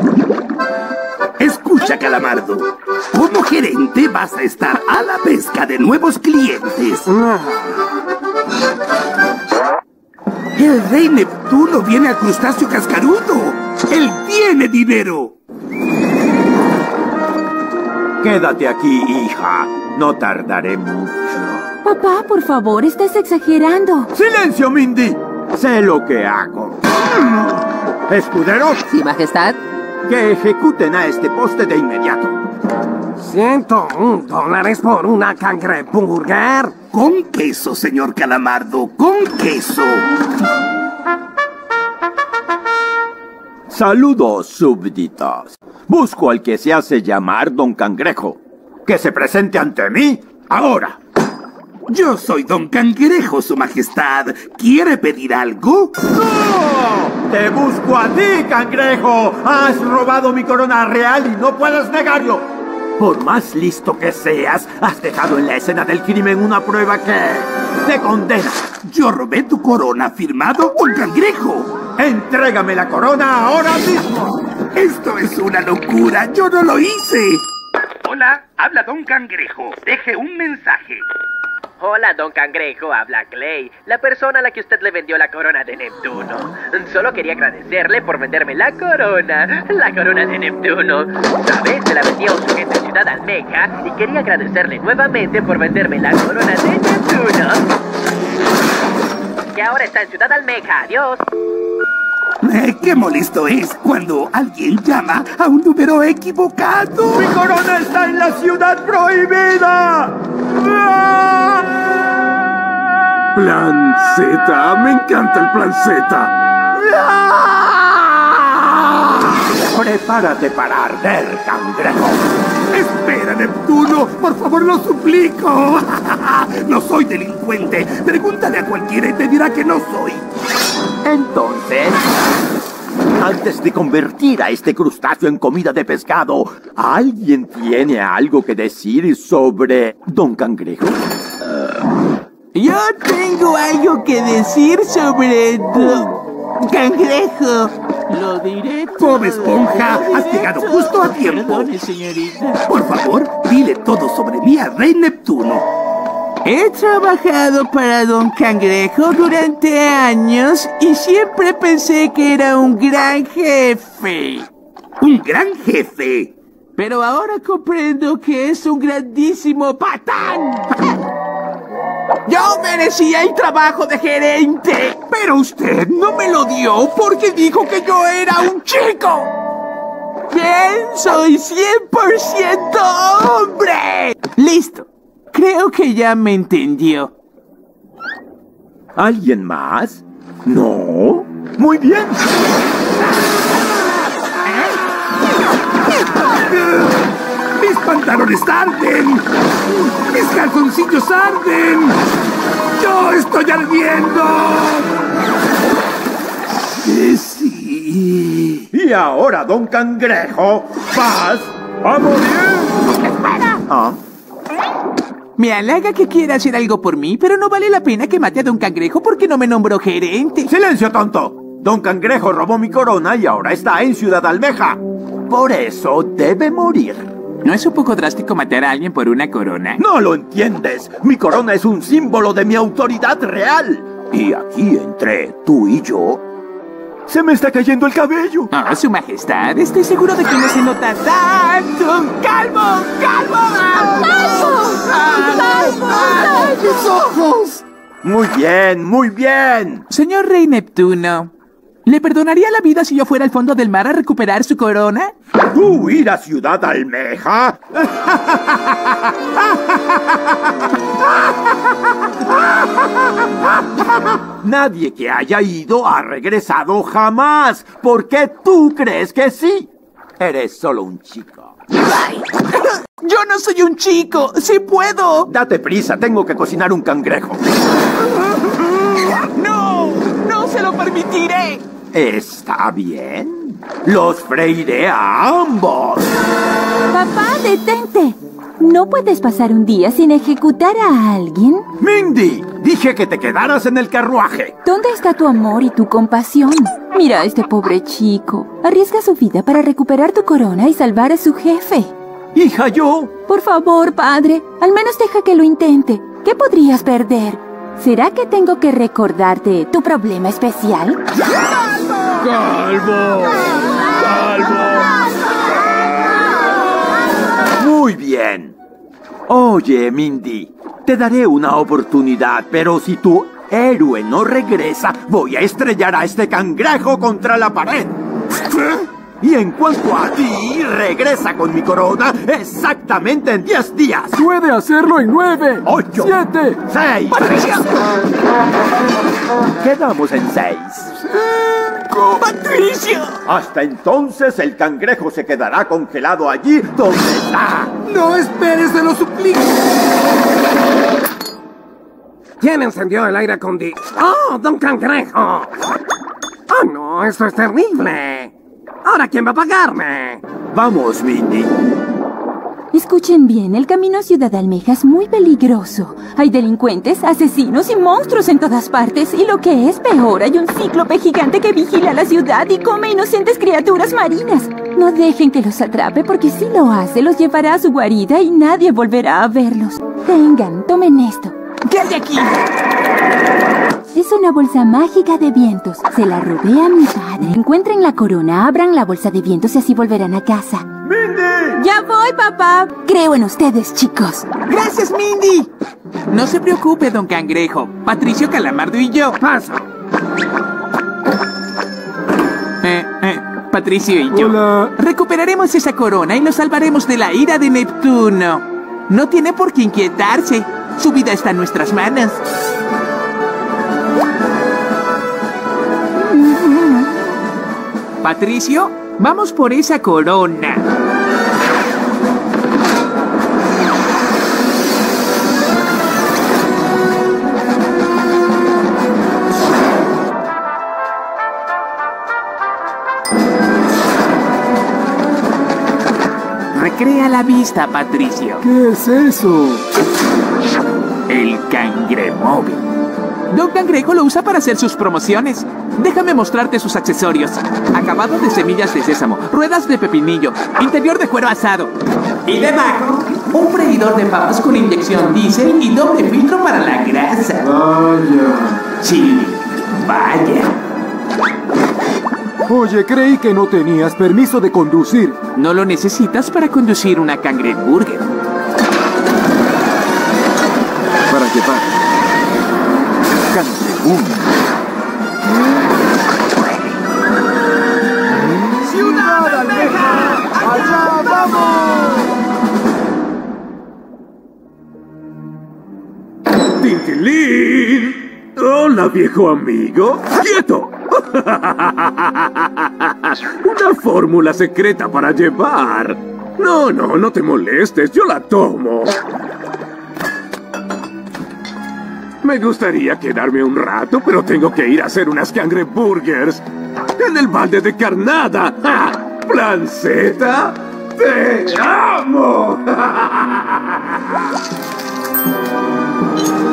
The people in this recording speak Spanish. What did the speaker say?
Escucha, Calamardo. Como gerente vas a estar a la pesca de nuevos clientes. El rey Neptuno viene al crustáceo cascarudo. ¡Él tiene dinero! Quédate aquí, hija. No tardaré mucho. Papá, por favor, estás exagerando. ¡Silencio, Mindy! Sé lo que hago. Escudero, Sí, Majestad. que ejecuten a este poste de inmediato. $101 por una cangreburger. Con queso, señor Calamardo, con queso. Saludos, súbditos. Busco al que se hace llamar Don Cangrejo. Que se presente ante mí ahora. Yo soy Don Cangrejo, su majestad. ¿Quiere pedir algo? ¡No! ¡Te busco a ti, Cangrejo! ¡Has robado mi corona real y no puedes negarlo! Por más listo que seas, has dejado en la escena del crimen una prueba que te condena. Yo robé tu corona, firmado Don Cangrejo. ¡Entrégame la corona ahora mismo! Esto es una locura. Yo no lo hice. Hola, habla Don Cangrejo. Deje un mensaje. Hola, Don Cangrejo, habla Clay, la persona a la que usted le vendió la corona de Neptuno. Solo quería agradecerle por venderme la corona de Neptuno. ¿Sabes? Se la vendí a un sujeto en Ciudad Almeja y quería agradecerle nuevamente por venderme la corona de Neptuno. Que ahora está en Ciudad Almeja. Adiós. Qué molesto es cuando alguien llama a un número equivocado. ¡Mi corona está en la ciudad prohibida! Plan Z, me encanta el plan Z. Prepárate para arder, Cangrejo. Espera, Neptuno, por favor, lo suplico. No soy delincuente. Pregúntale a cualquiera y te dirá que no soy. Entonces, antes de convertir a este crustáceo en comida de pescado, ¿alguien tiene algo que decir sobre Don Cangrejo? Yo tengo algo que decir sobre Don Cangrejo. Lo diré todo. Bob Esponja, has llegado justo a tiempo. Perdone, señorita. Por favor, dile todo sobre mí al rey Neptuno. He trabajado para Don Cangrejo durante años y siempre pensé que era un gran jefe. Un gran jefe. Pero ahora comprendo que es un grandísimo patán. Yo merecía el trabajo de gerente, pero usted no me lo dio porque dijo que yo era un chico. Bien, soy 100% hombre. Listo. Creo que ya me entendió. ¿Alguien más? ¿No? Muy bien. ¡Mis pantalones arden! ¡Mis calzoncillos arden! ¡Yo estoy ardiendo! Sí. Y ahora, Don Cangrejo, vas a morir. ¡Espera! ¿Ah? Me halaga que quiera hacer algo por mí, pero no vale la pena que mate a Don Cangrejo porque no me nombró gerente. ¡Silencio, tonto! Don Cangrejo robó mi corona y ahora está en Ciudad Almeja. Por eso debe morir. ¿No es un poco drástico matar a alguien por una corona? ¡No lo entiendes! Mi corona es un símbolo de mi autoridad real. Y aquí entre tú y yo, se me está cayendo el cabello. Oh, su majestad, estoy seguro de que no se nota tanto. ¡Calvo! ¡Calvo! ¡Ay, mis ojos! Muy bien, muy bien. Señor Rey Neptuno, ¿le perdonaría la vida si yo fuera al fondo del mar a recuperar su corona? ¿Tú ir a Ciudad Almeja? Nadie que haya ido ha regresado jamás. ¿Por qué tú crees que sí? Eres solo un chico. ¡Yo no soy un chico! ¡Sí puedo! Date prisa, tengo que cocinar un cangrejo. ¡No! ¡No se lo permitiré! Está bien. Los freiré a ambos. Papá, detente. ¿No puedes pasar un día sin ejecutar a alguien? Mindy, Dije que te quedaras en el carruaje. ¿Dónde está tu amor y tu compasión? Mira a este pobre chico. Arriesga su vida para recuperar tu corona y salvar a su jefe. Hija, yo... Por favor, padre, al menos deja que lo intente. ¿Qué podrías perder? ¿Será que tengo que recordarte tu problema especial? ¡Calvo! ¡Calvo! Muy bien. Oye, Mindy, te daré una oportunidad, pero si tu héroe no regresa, voy a estrellar a este cangrejo contra la pared. Y en cuanto a ti, regresa con mi corona exactamente en 10 días. Puede hacerlo en 9, 8, 7, 6. ¡Patricio! Quedamos en 6. ¡Patricio! Hasta entonces el cangrejo se quedará congelado allí donde está. No esperes, se lo suplico. ¿Quién encendió el aire acondicionado? ¡Oh, don Cangrejo! ¡Oh, no! ¡Esto es terrible! ¿Ahora quién va a pagarme? Vamos, Mindy. Escuchen bien, el camino a Ciudad Almeja es muy peligroso. Hay delincuentes, asesinos y monstruos en todas partes. Y lo que es peor, hay un cíclope gigante que vigila la ciudad y come inocentes criaturas marinas. No dejen que los atrape porque si lo hace, los llevará a su guarida y nadie volverá a verlos. Tengan, tomen esto. ¿Qué hay aquí? Es una bolsa mágica de vientos. Se la robé a mi padre. Encuentren la corona, abran la bolsa de vientos y así volverán a casa. ¡Mindy! ¡Ya voy, papá! Creo en ustedes, chicos. ¡Gracias, Mindy! No se preocupe, don Cangrejo. Patricio, Calamardo y yo. ¡Paso! Patricio y yo. Hola. Recuperaremos esa corona y nos salvaremos de la ira de Neptuno. No tiene por qué inquietarse. Su vida está en nuestras manos. Patricio, vamos por esa corona. Recrea la vista, Patricio. ¿Qué es eso? El cangremóvil. Don Cangrejo lo usa para hacer sus promociones. Déjame mostrarte sus accesorios. Acabado de semillas de sésamo, ruedas de pepinillo, interior de cuero asado. Y debajo, un freidor de papas con inyección diésel y doble filtro para la grasa. Vaya. Sí, vaya. Oye, creí que no tenías permiso de conducir. No lo necesitas para conducir una cangreburger. Para llevar. Cangreburger. ¡Ciudad Almeja! ¡Allá vamos! ¡Tintilín! ¡Hola, viejo amigo! ¡Quieto! Una fórmula secreta para llevar. No te molestes, yo la tomo. Me gustaría quedarme un rato, pero tengo que ir a hacer unas cangreburgers en el balde de carnada. ¡Ja! ¡Plan Z! ¡Te amo!